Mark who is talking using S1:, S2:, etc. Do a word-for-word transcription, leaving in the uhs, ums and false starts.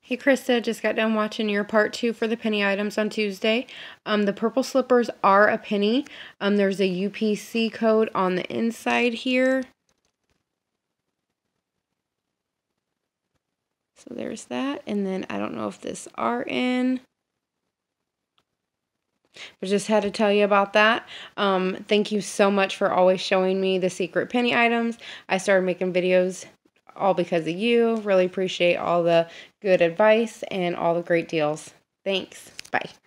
S1: Hey Krista, just got done watching your part two for the penny items on Tuesday. Um, the purple slippers are a penny. Um, there's a U P C code on the inside here. So there's that. And then I don't know if this R in. But just had to tell you about that. Um, thank you so much for always showing me the secret penny items. I started making videos all because of you. Really appreciate all the good advice and all the great deals. Thanks. Bye.